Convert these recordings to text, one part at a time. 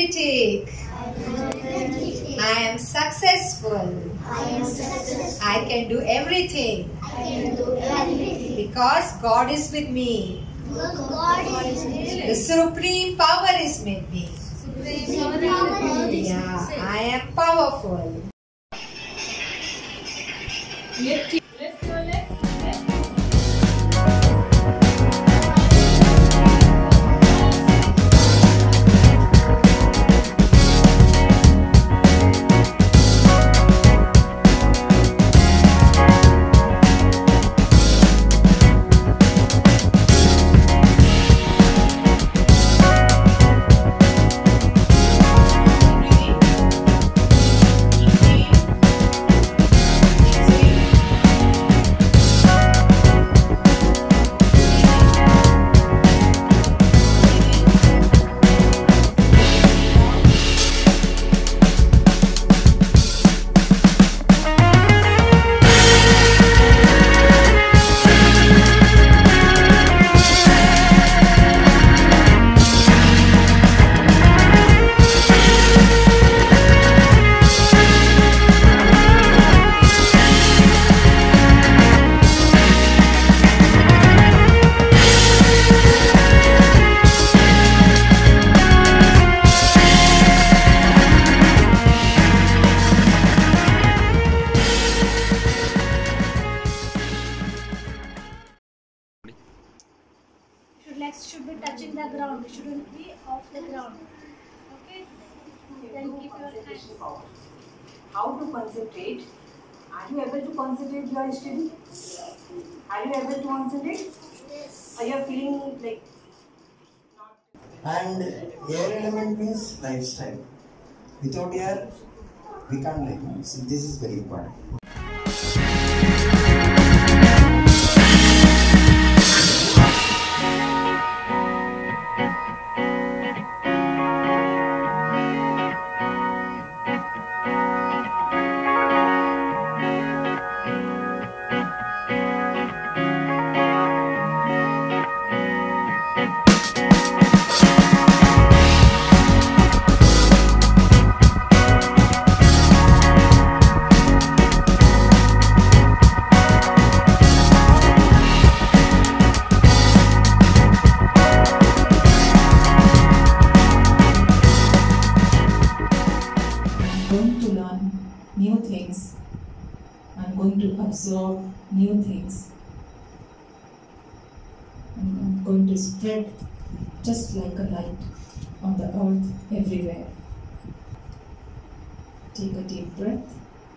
energetic. I am successful. I can do everything. Because God is with me. The supreme power is with me. Yeah, I am powerful. Legs should be touching the ground. It shouldn't be off the ground. Okay? Then keep your hands. How to concentrate? Are you able to concentrate while studying? Are you able to concentrate? Yes. Are you feeling like not? And air element means lifestyle. Without air, we can't live. So this is very important. Going to learn new things. I'm going to absorb new things. And I'm going to spread just like a light on the earth everywhere. Take a deep breath.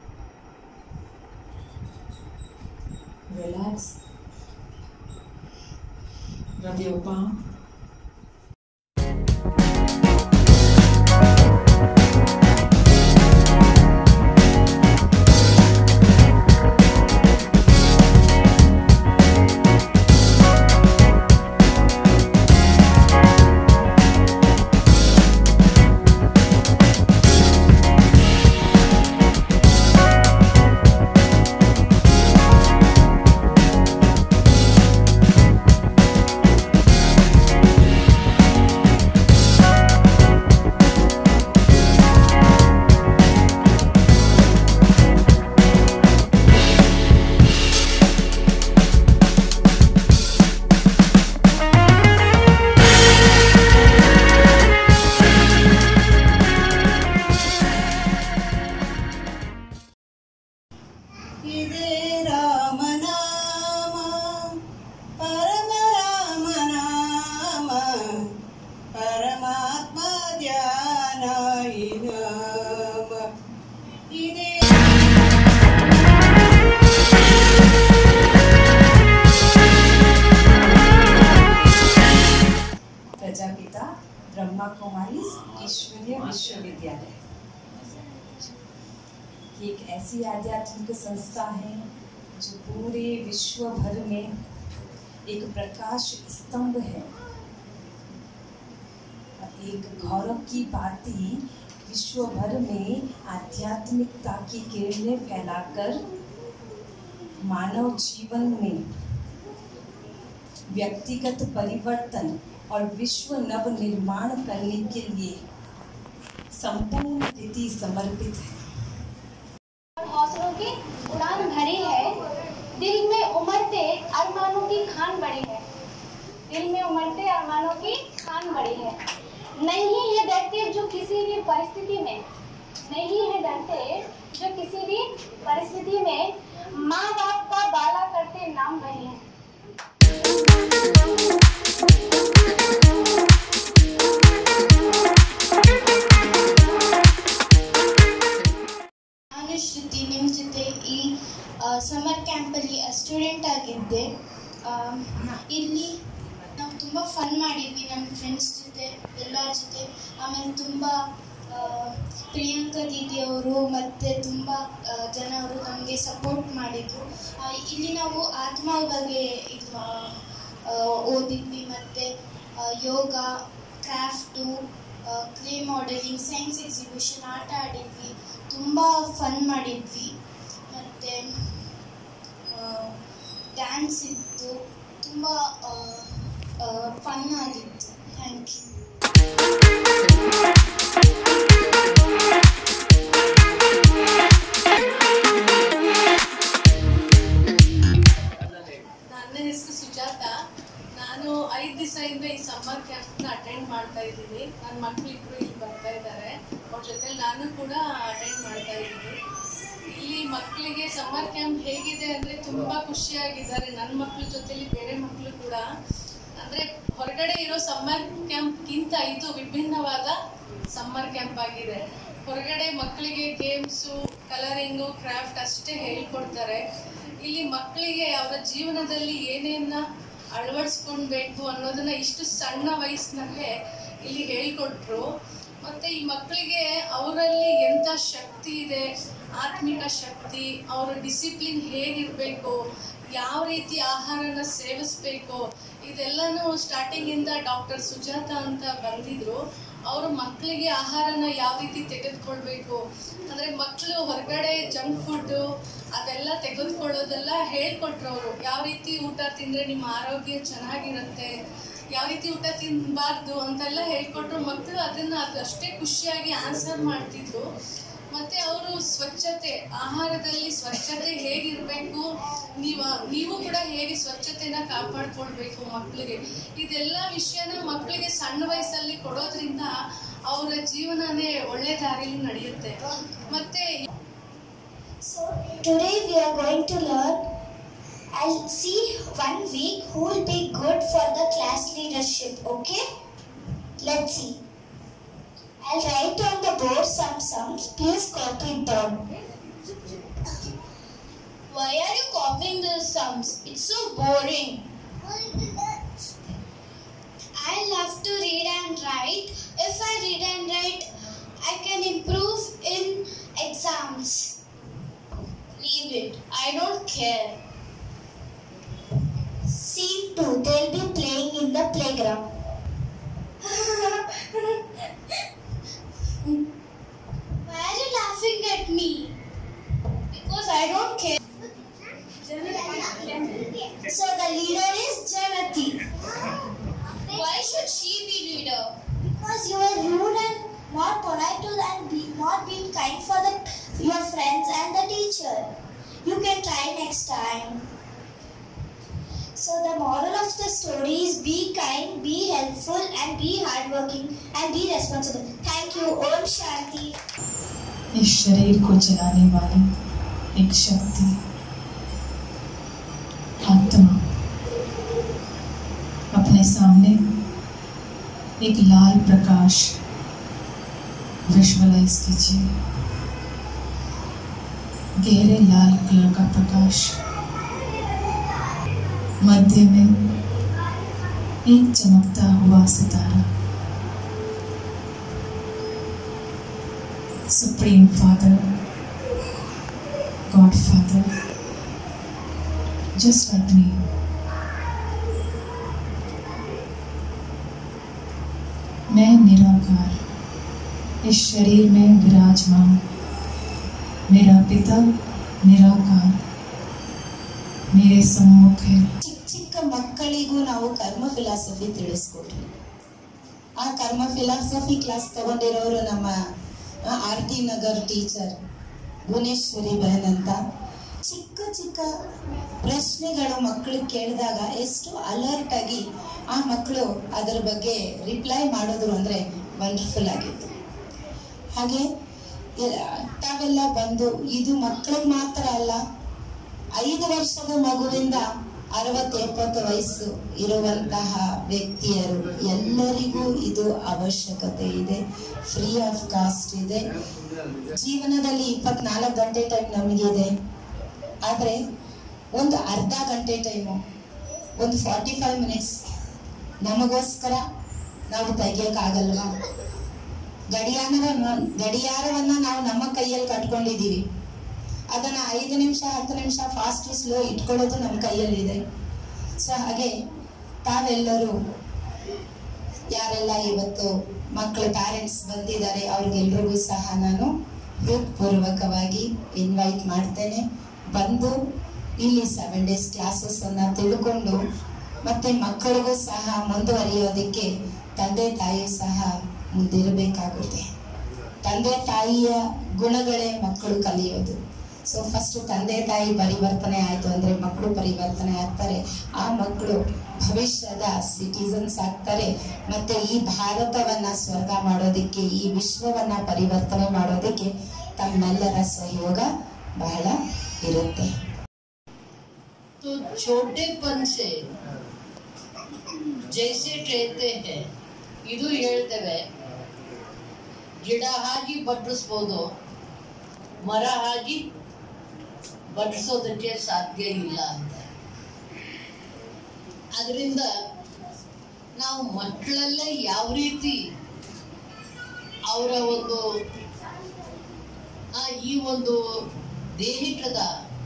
Relax. Rub your palm. Prajapita Brahma Kumari ईश्वरीय विश्वविद्यालय ये एक ऐसी आध्यात्मिक संस्था है जो पूरे विश्व भर में एक प्रकाश स्तंभ है। एक गौरव की बात ही विश्व भर में आध्यात्मिकता की किरणें फैलाकर मानव जीवन में व्यक्तिगत परिवर्तन और विश्व नव निर्माण करने के लिए संपूर्ण रीति समर्पित है। हौसलों की उड़ान भरी है, दिल में उमड़ते अरमानों की खान बड़ी है, दिल में उमड़ते अरमानों की खान बड़ी है। नहीं है डरते जो किसी भी परिस्थिति में, नहीं है डरते जो किसी भी परिस्थिति में, माँ बाप का बाला करते नाम बही है। ನಾನು ಶ್ರುತಿ ನಿಮ್ಮ ಜೊತೆ ಈ ಸಮರ್ ಕ್ಯಾಂಪಲ್ಲಿ ಸ್ಟೂಡೆಂಟ್ ಆಗಿದ್ದೆ. ಇಲ್ಲಿ ನಾವು ತುಂಬ ಫನ್ ಮಾಡಿದ್ವಿ ನಮ್ಮ ಫ್ರೆಂಡ್ಸ್ ಜೊತೆ, ಎಲ್ಲರ ಜೊತೆ. ಆಮೇಲೆ ತುಂಬ ಪ್ರಿಯಾಂಕಾ ದೀದಿ ಅವರು ಮತ್ತು ತುಂಬ ಜನ ಅವರು ನಮಗೆ ಸಪೋರ್ಟ್ ಮಾಡಿದರು. ಇಲ್ಲಿ ನಾವು ಆತ್ಮ ಬಗ್ಗೆ ಇದು ಓದಿದ್ವಿ, ಮತ್ತು ಯೋಗ, craft, clay modelling, science exhibition, ಆಟ ಆಡಿದ್ವಿ, ತುಂಬ ಫನ್ ಮಾಡಿದ್ವಿ. ಮತ್ತು ಡ್ಯಾನ್ಸ್ ಇತ್ತು, ತುಂಬ ಫನ್ ಆಗಿತ್ತು. Thank you. ನನ್ನ ಹೆಸರು ಸುಜಾತ. ನಾನು 5 ದಿವಸದಿಂದ ಈ ಸಮ್ಮರ್ ಕ್ಯಾಂಪ್ನ ಅಟೆಂಡ್ ಮಾಡ್ತಾ ಇದ್ದೀನಿ. ನನ್ನ ಮಕ್ಕಳಿಬ್ರು ಇಲ್ಲಿ ಬರ್ತಾ ಇದ್ದಾರೆ, ಅವ್ರ ಜೊತೆ ನಾನು ಕೂಡ ಅಟೆಂಡ್ ಮಾಡ್ತಾ ಇದ್ದೀನಿ. ಇಲ್ಲಿ ಮಕ್ಕಳಿಗೆ ಸಮ್ಮರ್ ಕ್ಯಾಂಪ್ ಹೇಗಿದೆ ಅಂದರೆ ತುಂಬ ಖುಷಿಯಾಗಿದ್ದಾರೆ. ನನ್ನ ಮಕ್ಕಳ ಜೊತೆಲಿ ಬೇರೆ ಮಕ್ಕಳು ಕೂಡ, ಅಂದರೆ ಹೊರಗಡೆ ಇರೋ ಸಮ್ಮರ್ ಕ್ಯಾಂಪ್ಗಿಂತ ಇದು ವಿಭಿನ್ನವಾದ ಸಮ್ಮರ್ ಕ್ಯಾಂಪ್ ಆಗಿದೆ. ಹೊರಗಡೆ ಮಕ್ಕಳಿಗೆ ಗೇಮ್ಸು, ಕಲರಿಂಗು, ಕ್ರಾಫ್ಟ್ ಅಷ್ಟೇ ಹೇಳ್ಕೊಡ್ತಾರೆ. ಇಲ್ಲಿ ಮಕ್ಕಳಿಗೆ ಅವರ ಜೀವನದಲ್ಲಿ ಏನೇನ ಅಳವಡಿಸ್ಕೊಳ್ಬೇಕು ಅನ್ನೋದನ್ನ ಇಷ್ಟು ಸಣ್ಣ ವಯಸ್ಸಿನಲ್ಲೇ ಇಲ್ಲಿ ಹೇಳ್ಕೊಟ್ರು. ಮತ್ತು ಈ ಮಕ್ಕಳಿಗೆ ಅವರಲ್ಲಿ ಎಂಥ ಶಕ್ತಿ ಇದೆ, ಆತ್ಮಿಕ ಶಕ್ತಿ, ಅವರ ಡಿಸಿಪ್ಲಿನ್ ಹೇಗಿರಬೇಕು, ಯಾವ ರೀತಿ ಆಹಾರನ ಸೇವಿಸಬೇಕು, ಇದೆಲ್ಲನೂ ಸ್ಟಾರ್ಟಿಂಗಿಂದ ಡಾಕ್ಟರ್ ಸುಜಾತ ಅಂತ ಬಂದಿದ್ರು. ಅವರು ಮಕ್ಕಳಿಗೆ ಆಹಾರನ ಯಾವ ರೀತಿ ತೆಗೆದುಕೊಳ್ಬೇಕು, ಅಂದರೆ ಮಕ್ಕಳು ಹೊರಗಡೆ ಜಂಕ್ ಫುಡ್ಡು ಅದೆಲ್ಲ ತೆಗೆದುಕೊಳ್ಳೋದೆಲ್ಲ ಹೇಳ್ಕೊಟ್ರು. ಅವರು ಯಾವ ರೀತಿ ಊಟ ತಿಂದರೆ ನಿಮ್ಮ ಆರೋಗ್ಯ ಚೆನ್ನಾಗಿರುತ್ತೆ, ಯಾವ ರೀತಿ ಊಟ ತಿನ್ನಬಾರ್ದು ಅಂತೆಲ್ಲ ಹೇಳ್ಕೊಟ್ರು. ಮಕ್ಕಳು ಅದನ್ನು ಅದಷ್ಟೇ ಖುಷಿಯಾಗಿ ಆನ್ಸರ್ ಮಾಡ್ತಿದ್ರು. ಮತ್ತು ಅವರು ಸ್ವಚ್ಛತೆ, ಆಹಾರದಲ್ಲಿ ಸ್ವಚ್ಛತೆ ಹೇಗಿರಬೇಕು, ನೀವು ಕೂಡ ಹೇಗೆ ಸ್ವಚ್ಛತೆನ ಕಾಪಾಡ್ಕೊಳ್ಬೇಕು ಮಕ್ಕಳಿಗೆ, ಇದೆಲ್ಲ ವಿಷಯನ ಮಕ್ಕಳಿಗೆ ಸಣ್ಣ ವಯಸ್ಸಲ್ಲಿ ಕೊಡೋದ್ರಿಂದ ಅವರ ಜೀವನನೇ ಒಳ್ಳೆ ದಾರಿಯಲ್ಲಿ ನಡೆಯುತ್ತೆ. ಮತ್ತು So today we are going to learn. I'll see 1 week who will be good for the class leadership. Okay? Let's see. I'll write on the board some sums. Please copy it down. Why are you copying the sums? It's so boring. I love to read and write. If I read and write, I can improve in exams. Leave it. I don't care. Scene 2. They'll be playing in the playground. Why are you laughing at me? Because I don't care. So the leader is Janati. Why should she be leader? Because you are rude and not polite to and not being kind for your friends and the teacher. You can try next time. So the moral of the story is be kind, be helpful, and be hardworking and be responsible. Thank you. Om Shanti. इस शरीर को चलाने वाली एक शक्ति, आत्मा, अपने सामने एक लाल प्रकाश विजुअलाइज कीजिए. गहरे लाल कलर का प्रकाश, मध्य में एक चमकता हुआ सितारा. Supreme Father, Godfather, just like me. मैं निराकार इस शरीर में विराजमान, मेरा पिता निराकार मेरे सम्मुख है. ಚಿಕ್ಕ ಮಕ್ಕಳಿಗೂ ನಾವು ಕರ್ಮ ಫಿಲಾಸಫಿ ತಿಳಿಸ್ಕೊಟ್ವಿ. ಆ ಕರ್ಮ ಫಿಲಾಸಫಿ ಕ್ಲಾಸ್ ತಗೊಂಡಿರೋರು ನಮ್ಮ RT ನಗರ್ ಟೀಚರ್ ಭುವನೇಶ್ವರಿ ಬಹನ್ ಅಂತ. ಚಿಕ್ಕ ಚಿಕ್ಕ ಪ್ರಶ್ನೆಗಳು ಮಕ್ಕಳಿಗೆ ಕೇಳಿದಾಗ ಎಷ್ಟು ಅಲರ್ಟ್ ಆಗಿ ಆ ಮಕ್ಕಳು ಅದರ ಬಗ್ಗೆ ರಿಪ್ಲೈ ಮಾಡಿದ್ರು ಅಂದರೆ ವಂಡರ್ಫುಲ್ ಆಗಿತ್ತು. ಹಾಗೆ ತಾವೆಲ್ಲ ಬಂದು, ಇದು ಮಕ್ಕಳಿಗೆ ಮಾತ್ರ ಅಲ್ಲ, 5 ವರ್ಷದ ಮಗುವಿಂದ 60-70 ವಯಸ್ಸು ಇರುವಂತಹ ವ್ಯಕ್ತಿಯರು ಎಲ್ಲರಿಗೂ ಇದು ಅವಶ್ಯಕತೆ ಇದೆ. ಫ್ರೀ ಆಫ್ ಕಾಸ್ಟ್ ಇದೆ. ಜೀವನದಲ್ಲಿ 24 ಗಂಟೆ ಟೈಮ್ ನಮಗಿದೆ, ಆದರೆ ಒಂದು ಅರ್ಧ ಗಂಟೆ ಟೈಮು, ಒಂದು 45 ಮಿನಿಟ್ಸ್ ನಮಗೋಸ್ಕರ ನಾವು ತೆಗಿಯೋಕ್ಕಾಗಲ್ವಾ? ಗಡಿಯಾರವನ್ನ ನಾವು ನಮ್ಮ ಕೈಯಲ್ಲಿ ಕಟ್ಕೊಂಡಿದ್ದೀವಿ. ಅದನ್ನ 5 ನಿಮಿಷ 10 ನಿಮಿಷ ಫಾಸ್ಟ್ ಸ್ಲೋ ಇಟ್ಕೊಳ್ಳೋದು ನಮ್ಮ ಕೈಯಲ್ಲಿದೆ. ಸೊ ಹಾಗೆ ತಾವೆಲ್ಲರೂ ಯಾರೆಲ್ಲ ಇವತ್ತು ಮಕ್ಕಳ ಪ್ಯಾರೆಂಟ್ಸ್ ಬಂದಿದ್ದಾರೆ ಅವ್ರಿಗೆಲ್ರಿಗೂ ಸಹ ನಾನು ಹೃತ್ಪೂರ್ವಕವಾಗಿ ಇನ್ವೈಟ್ ಮಾಡ್ತೇನೆ. ಬಂದು ಇಲ್ಲಿ 7 ಡೇಸ್ ಕ್ಲಾಸಸ್ ಅನ್ನ ತಿಳ್ಕೊಂಡು ಮತ್ತೆ ಮಕ್ಕಳಿಗೂ ಸಹ ಮುಂದುವರಿಯೋದಕ್ಕೆ ತಂದೆ ತಾಯಿ ಸಹ ಮುಂದಿರಬೇಕಾಗುತ್ತೆ. ತಂದೆ ತಾಯಿಯ ಗುಣಗಳೇ ಮಕ್ಕಳು ಕಲಿಯೋದು. ಸೊ ಫಸ್ಟ್ ತಂದೆ ತಾಯಿ ಪರಿವರ್ತನೆ ಆಯ್ತು ಅಂದ್ರೆ ಮಕ್ಕಳು ಪರಿವರ್ತನೆ ಆಗ್ತಾರೆ. ಆ ಮಕ್ಕಳು ಭವಿಷ್ಯದ ಸಿಟಿಸನ್ಸ್ ಆಗ್ತಾರೆ. ಮತ್ತೆ ಈ ಭಾರತವನ್ನ ಸ್ವರ್ಗ ಮಾಡೋದಿಕ್ಕೆ, ಈ ವಿಶ್ವವನ್ನ ಪರಿವರ್ತನೆ ಮಾಡೋದಿಕ್ಕೆ ತಮ್ಮೆಲ್ಲರ ಸಹಯೋಗ ಬಹಳ ಇರುತ್ತೆ. तो छोटेपन से जैसे कहते हैं, ಇದು ಹೇಳ್ತೇವೆ, ಗಿಡ ಹಾಕಿ ಬಡ್ಡಿಸ್ಬೋದು, ಮರ ಹಾಕಿ ಬಡ್ಡಿಸೋದಕ್ಕೆ ಸಾಧ್ಯ ಇಲ್ಲ ಅಂತ. ಅದರಿಂದ ನಾವು ಮಕ್ಕಳೆಲ್ಲ ಯಾವ ರೀತಿ ಅವರ ಈ ಒಂದು ದೈಹಿಕದ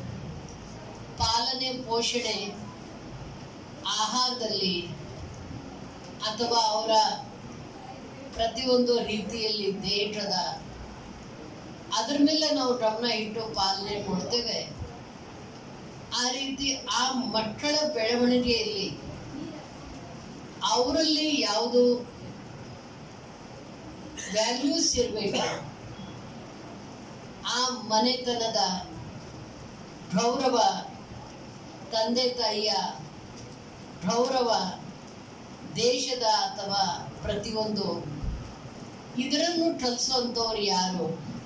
ಪಾಲನೆ ಪೋಷಣೆ ಆಹಾರದಲ್ಲಿ ಅಥವಾ ಅವರ ಪ್ರತಿಯೊಂದು ರೀತಿಯಲ್ಲಿ ದೇಹದ ಅದರ ಮೇಲೆ ನಾವು ಗಮನ ಇಟ್ಟು ಪಾಲನೆ ಕೊಡ್ತೇವೆ. ಆ ರೀತಿ ಆ ಮಕ್ಕಳ ಬೆಳವಣಿಗೆಯಲ್ಲಿ ಅವರಲ್ಲಿ ಯಾವುದು ವ್ಯಾಲ್ಯೂಸ್ ಇರಬೇಕು, ಆ ಮನೆತನದ ಗೌರವ, ತಂದೆ ತಾಯಿಯ ಗೌರವ, ದೇಶದ ಅಥವಾ ಪ್ರತಿಯೊಂದು ಇದರನ್ನು ಕಲಿಸೋಂಥವ್ರು ಯಾರು?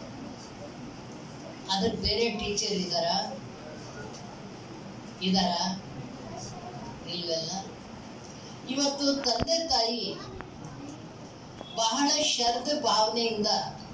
ಅದಕ್ಕೆ ಬೇರೆ ಟೀಚರ್ ಇದ್ದಾರಾ? ಇಲ್ವಲ್ಲ. ಇವತ್ತು ತಂದೆ ತಾಯಿ ಬಹಳ ಶ್ರದ್ಧೆ ಭಾವನೆಯಿಂದ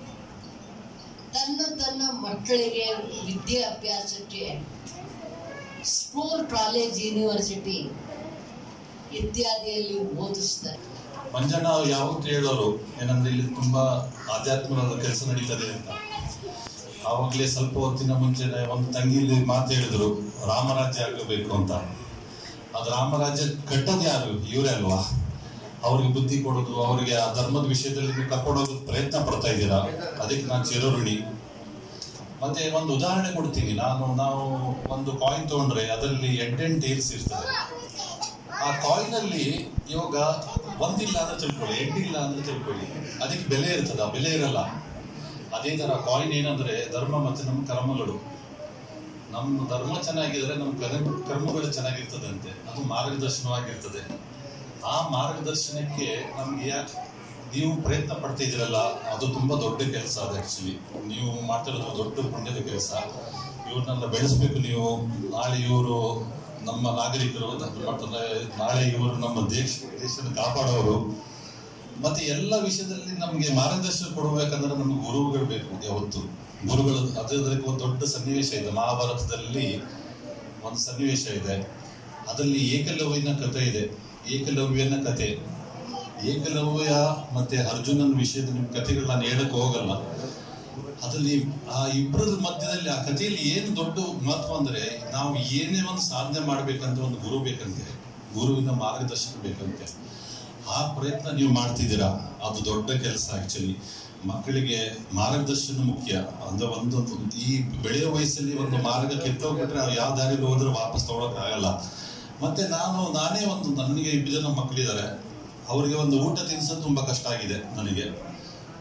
ತನ್ನ ಮಕ್ಕಳಿಗೆ ವಿದ್ಯಾಭ್ಯಾಸಕ್ಕೆ ಸ್ಕೂಲ್, ಕಾಲೇಜ್, ಯೂನಿವರ್ಸಿಟಿ ಇತ್ಯಾದಿಯಲ್ಲಿ ಓದಿಸ್ತಾರೆ. ಮಂಜಣ್ಣ ಯಾವತ್ತೂ ಹೇಳೋರು ಏನಂದ್ರೆ ಇಲ್ಲಿ ತುಂಬಾ ಆಧ್ಯಾತ್ಮದ ಕೆಲಸ ನಡೀತದೆ ಅಂತ. ಆವಾಗಲೇ ಸ್ವಲ್ಪ ಹೊತ್ತಿನ ಮುಂಚೆನೆ ಒಂದು ತಂಗಿಲಿ ಮಾತು ಹೇಳಿದ್ರು, ರಾಮರಾಜ್ಯ ಆಗಬೇಕು ಅಂತ. ಅದು ರಾಮರಾಜ್ಯ ಕಟ್ಟೋದು ಯಾರು? ಇವರೇ ಅಲ್ವಾ? ಅವ್ರಿಗೆ ಬುದ್ಧಿ ಕೊಡೋದು, ಅವರಿಗೆ ಆ ಧರ್ಮದ ವಿಷಯದಲ್ಲಿ ನೀವು ಕರ್ಕೊಂಡೋಗೋದು ಪ್ರಯತ್ನ ಪಡ್ತಾ ಇದ್ದೀರಾ, ಅದಕ್ಕೆ ನಾನು ಚಿರಋಣಿ. ಮತ್ತೆ ಒಂದು ಉದಾಹರಣೆ ಕೊಡ್ತೀನಿ. ನಾವು ಒಂದು ಕಾಯಿನ್ ತಗೊಂಡ್ರೆ ಅದರಲ್ಲಿ 8 ಟೇಲ್ಸ್ ಇರ್ತದೆ. ಆ ಕಾಯಿನ್ ಅಲ್ಲಿ ಇವಾಗ ಒಂದಿಲ್ಲ ಅಂದ್ರೆ ತಿಳ್ಕೊಳ್ಳಿ, 8 ಇಲ್ಲ ಅಂದ್ರೆ ತಿಳ್ಕೊಳ್ಳಿ, ಅದಕ್ಕೆ ಬೆಲೆ ಇರ್ತದ? ಬೆಲೆ ಇರಲ್ಲ. ಅದೇ ತರ ಕಾಯಿನ್ ಏನಂದ್ರೆ ಧರ್ಮ ಮತ್ತೆ ನಮ್ಮ ಕರ್ಮಗಳು. ನಮ್ಮ ಧರ್ಮ ಚೆನ್ನಾಗಿದ್ರೆ ನಮ್ಮ ಕರ್ಮಗಳು ಚೆನ್ನಾಗಿರ್ತದಂತೆ, ಅದು ಮಾರ್ಗದರ್ಶನವಾಗಿರ್ತದೆ. ಆ ಮಾರ್ಗದರ್ಶನಕ್ಕೆ ನಮ್ಗೆ ನೀವು ಪ್ರಯತ್ನ ಪಡ್ತಾ ಇದ್ದೀರಲ್ಲ, ಅದು ತುಂಬಾ ದೊಡ್ಡ ಕೆಲಸ. ಅದು ಆಕ್ಚುಲಿ ನೀವು ಮಾಡ್ತಿರೋದು ದೊಡ್ಡ ಪುಣ್ಯದ ಕೆಲಸ. ಇವ್ರನ್ನೆಲ್ಲ ಬೆಳೆಸ್ಬೇಕು ನೀವು. ನಾಳೆ ಇವರು ನಮ್ಮ ನಾಗರಿಕರು, ನಾಳೆ ಇವರು ನಮ್ಮ ದೇಶದ ಕಾಪಾಡೋರು. ಮತ್ತೆ ಎಲ್ಲ ವಿಷಯದಲ್ಲಿ ನಮ್ಗೆ ಮಾರ್ಗದರ್ಶನ ಕೊಡಬೇಕಂದ್ರೆ ನಮ್ಗೆ ಗುರುಗಳು ಬೇಕು. ಯಾವತ್ತು ಗುರುಗಳು, ಅದಕ್ಕೆ ಒಂದು ದೊಡ್ಡ ಸನ್ನಿವೇಶ ಇದೆ. ಮಹಾಭಾರತದಲ್ಲಿ ಒಂದು ಸನ್ನಿವೇಶ ಇದೆ. ಅದರಲ್ಲಿ ಏಕಲವ್ಯನ ಕಥೆ ಇದೆ. ಏಕಲವ್ಯನ ಕಥೆ, ಏಕಲವ್ಯ ಮತ್ತೆ ಅರ್ಜುನನ ವಿಷಯದ ನಿಮ್ಮ ಕಥೆಗಳು ನಾನು ಹೇಳಕ್ ಹೋಗಲ್ಲ. ಅದರಲ್ಲಿ ಆ ಇಬ್ಬರದ ಮಧ್ಯದಲ್ಲಿ ಆ ಕಥೆಯಲ್ಲಿ ಏನು ದೊಡ್ಡ ಮಹತ್ವ ಅಂದ್ರೆ, ನಾವು ಏನೇ ಒಂದು ಸಾಧನೆ ಮಾಡ್ಬೇಕಂತ ಒಂದು ಗುರು ಬೇಕಂತೆ, ಗುರುವಿನ ಮಾರ್ಗದರ್ಶನ ಬೇಕಂತೆ. ಆ ಪ್ರಯತ್ನ ನೀವು ಮಾಡ್ತಿದ್ದೀರಾ, ಅದು ದೊಡ್ಡ ಕೆಲಸ. ಆಕ್ಚುಲಿ ಮಕ್ಕಳಿಗೆ ಮಾರ್ಗದರ್ಶನ ಮುಖ್ಯ. ಅಂದ್ರೆ ಒಂದು ಈ ಬೆಳೆಯೋ ವಯಸ್ಸಲ್ಲಿ ಒಂದು ಮಾರ್ಗ ಕೆಟ್ಟೋಗ್ಬಿಟ್ರೆ ಅವ್ರು ಯಾವ ದಾರಿಲಿ ಹೋದ್ರೆ ವಾಪಸ್ ತಗೊಳಕ್ ಆಗಲ್ಲ. ಮತ್ತೆ ನಾನೇ ನನಗೆ 2 ಜನ ಮಕ್ಕಳಿದ್ದಾರೆ. ಅವರಿಗೆ ಒಂದು ಊಟ ತಿನ್ಸೋದು ತುಂಬಾ ಕಷ್ಟ ಆಗಿದೆ ನನಗೆ.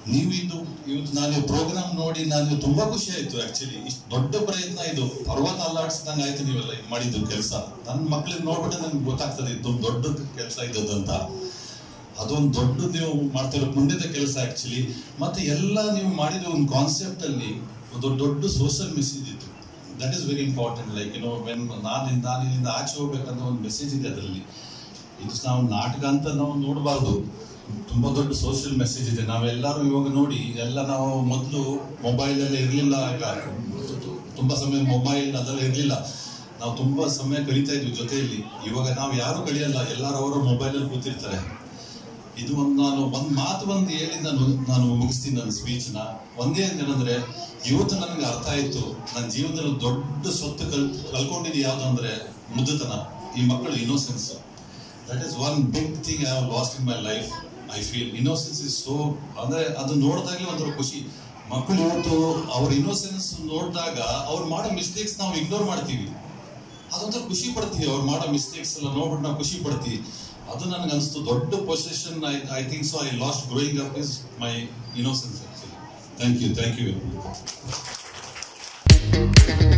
ನೀವು ಇವತ್ತು ನಾನು ಪ್ರೋಗ್ರಾಮ್ ನೋಡಿ ನಾನು ತುಂಬಾ ಖುಷಿ ಆಯ್ತು. ಆಕ್ಚುಲಿ ಇಷ್ಟು ದೊಡ್ಡ ಪ್ರಯತ್ನ, ಇದು ಪರ್ವತ ಅಲ್ಲಾಡಿಸಿದಂಗೆ ಆಯ್ತು ನೀವೆಲ್ಲ ಮಾಡಿದ್ದು ಕೆಲಸ. ನನ್ನ ಮಕ್ಳಿಗೆ ನೋಡ್ಬಿಟ್ಟು ನನ್ಗೆ ಗೊತ್ತಾಗ್ತದೆ ಇದು ದೊಡ್ಡ ಕೆಲಸ ಇದ್ದದಂತ. ಅದೊಂದು ದೊಡ್ಡ ನೀವು ಮಾಡ್ತಿರೋ ಪುಣ್ಯದ ಕೆಲಸ ಆಕ್ಚುಲಿ. ಮತ್ತೆ ಎಲ್ಲ ನೀವು ಮಾಡಿದ ಒಂದು ಕಾನ್ಸೆಪ್ಟ್ ಅಲ್ಲಿ ಒಂದು ದೊಡ್ಡ ಸೋಷಿಯಲ್ ಮೆಸೇಜ್ ಇತ್ತು. That is very important. Like when ನಾನು ಇಲ್ಲಿಂದ ಆಚೆ ಹೋಗ್ಬೇಕಂತ ಒಂದು ಮೆಸೇಜ್ ಇದೆ ಅದರಲ್ಲಿ. ಇದು ನಾವು ನಾಟಕ ಅಂತ ನಾವು ನೋಡಬಾರ್ದು, ತುಂಬಾ ದೊಡ್ಡ ಸೋಷಿಯಲ್ ಮೆಸೇಜ್ ಇದೆ. ನಾವೆಲ್ಲರೂ ಇವಾಗ ನೋಡಿ, ಎಲ್ಲ ನಾವು ಮೊದಲು ಮೊಬೈಲ್ ಎಲ್ಲ ಇರಲಿಲ್ಲ, ಈಗ ತುಂಬಾ ಸಮಯ ಮೊಬೈಲ್ ಅದೆಲ್ಲ ಇರಲಿಲ್ಲ, ನಾವು ತುಂಬಾ ಸಮಯ ಕಳೀತಾ ಇದ್ವಿ ಜೊತೆಯಲ್ಲಿ. ಇವಾಗ ನಾವು ಯಾರು ಕಳಿಯಲ್ಲ, ಎಲ್ಲರೂ ಅವರ ಮೊಬೈಲಲ್ಲಿ ಕೂತಿರ್ತಾರೆ. ಇದು ನಾನು ಒಂದು ಮಾತು ಹೇಳಿ ನಾನು ಮುಗಿಸ್ತೀನಿ ನನ್ನ ಸ್ಪೀಚ್ನ. ಒಂದೇ ಏನಂದ್ರೆ, ಇವತ್ತು ನನಗೆ ಅರ್ಥ ಆಯ್ತು, ನನ್ನ ಜೀವನದಲ್ಲಿ ದೊಡ್ಡ ಸ್ವತ್ತು ಕಲ್ಕೊಂಡಿದ್ದು ಯಾವ್ದಂದ್ರೆ ಮುದ್ದುತನ, ಈ ಮಕ್ಕಳು innocence. That is one big thing I have lost in my life. I feel innocence is so, ಅಂದ್ರೆ ಅದು ನೋಡಿದಾಗಲೇ ಒಂಥರ ಖುಷಿ. ಮಕ್ಕಳು ಇವತ್ತು ಅವ್ರ ಇನ್ನೋಸೆನ್ಸ್ ನೋಡಿದಾಗ ಅವ್ರು ಮಾಡೋ ಮಿಸ್ಟೇಕ್ಸ್ ನಾವು ಇಗ್ನೋರ್ ಮಾಡ್ತೀವಿ, ಅದೊಂಥರ ಖುಷಿ ಪಡ್ತೀವಿ. ಅವ್ರು ಮಾಡೋ ಮಿಸ್ಟೇಕ್ಸ್ ಎಲ್ಲ ನೋಡ್ಬಿಟ್ಟು ನಾವು ಖುಷಿ ಪಡ್ತೀವಿ. ಅದು ನನಗೆ ಅನಿಸ್ತು ದೊಡ್ಡ position. I think so I lost growing up is my innocence. Thank you.